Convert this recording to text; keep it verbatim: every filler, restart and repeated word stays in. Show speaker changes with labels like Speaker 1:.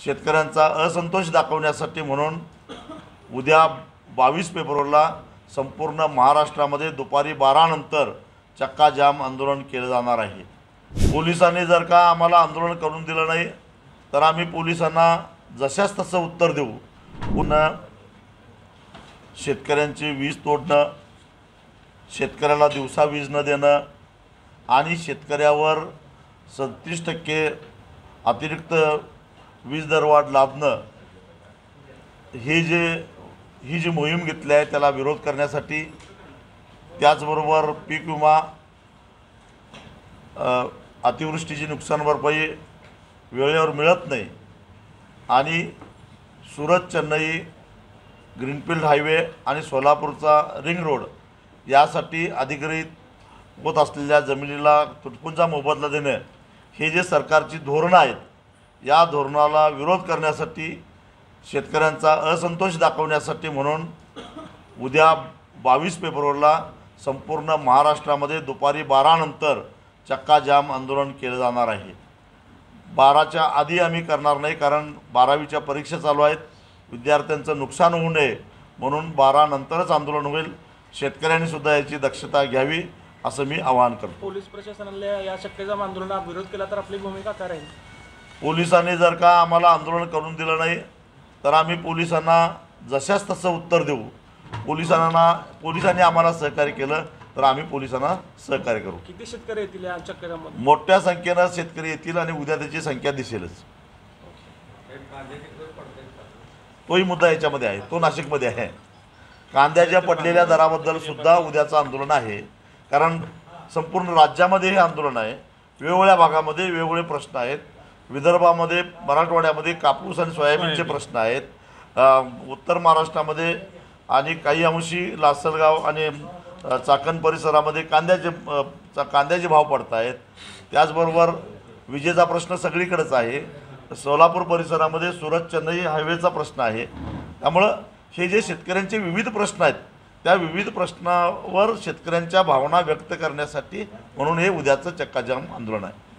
Speaker 1: शेतकऱ्यांचा असंतोष दाखवण्यासाठी म्हणून उद्या बावीस फेब्रुवारीला संपूर्ण महाराष्ट्रामध्ये दुपारी बारा नंतर चक्काजाम आंदोलन केलं जाणार आहे। पोलिसांनी जर का आम्हाला आंदोलन करून दिलं नाही तर आम्ही पोलिसांना जशास तसं उत्तर देऊ। पुन्हा शेतकऱ्यांची वीज तोडणं, शेतकऱ्याला दिवसा वीज न देणं आणि शेतकऱ्यावर सदतीस टक्के अतिरिक्त वीज दरवाढ लादणं, हे जे ही जी मोहीम घेतली आहे त्याला विरोध करण्यासाठी, त्याचबरोबर पीक विमा, अतिवृष्टीची नुकसान भरपाई वेळेवर मिळत नाही आणि सुरत चेन्नई ग्रीनफील्ड हायवे आणि सोलापूरचा रिंग रोड यासाठी अधिग्रहित होत असलेल्या जमिनीला तुटपुंजा मोबदला देणे, हे जे सरकारची धोरणं आहेत, या धोरणाला विरोध करण्यासाठी, शेतकऱ्यांचा असंतोष दाखवण्यासाठी म्हणून उद्या बावीस फेब्रुवारीला संपूर्ण महाराष्ट्रामध्ये दुपारी बारा नंतर चक्काजाम आंदोलन केलं जाणार आहे। बाराच्या आधी आम्ही करणार नाही, कारण बारावीच्या परीक्षा चालू आहेत, विद्यार्थ्यांचं नुकसान होऊ नये म्हणून बारा नंतरच आंदोलन होईल। शेतकऱ्यांनी सुद्धा याची दक्षता घ्यावी असं मी आवाहन करतो।
Speaker 2: पोलीस प्रशासनाला या चक्काजाम आंदोलनाला विरोध केला तर आपली भूमिका काय राहील?
Speaker 1: पोलिसांनी जर का आम्हाला आंदोलन करून दिलं नाही तर आम्ही पोलिसांना जशास तसं उत्तर देऊ। पोलिसांना पोलिसांनी आम्हाला सहकार्य केलं तर आम्ही पोलिसांना सहकार्य करू।
Speaker 2: किती शेतकरी येतील या चक्काजाममध्ये?
Speaker 1: मोठ्या संख्येनं शेतकरी येतील आणि उद्या त्याची संख्या दिसेलच। तोही मुद्दा याच्यामध्ये आहे, तो नाशिकमध्ये आहे। कांद्याच्या पडलेल्या दराबद्दल सुद्धा उद्याचं आंदोलन आहे, कारण संपूर्ण राज्यामध्ये हे आंदोलन आहे। वेगवेगळ्या भागामध्ये वेगवेगळे प्रश्न आहेत। विदर्भामध्ये, मराठवाड्यामध्ये कापूस आणि सोयाबीनचे प्रश्न आहेत। उत्तर महाराष्ट्रामध्ये आणि काही अंशी लासलगाव आणि चाकण परिसरामध्ये कांद्याचे कांद्याचे भाव पडत आहेत। त्याचबरोबर विजेचा प्रश्न सगळीकडेच आहे। सोलापूर परिसरामध्ये सुरत चेन्नई हायवेचा प्रश्न आहे। त्यामुळं हे जे शेतकऱ्यांचे विविध प्रश्न आहेत, त्या विविध प्रश्नावर शेतकऱ्यांच्या भावना व्यक्त करण्यासाठी म्हणून हे उद्याचं चक्काजाम आंदोलन आहे।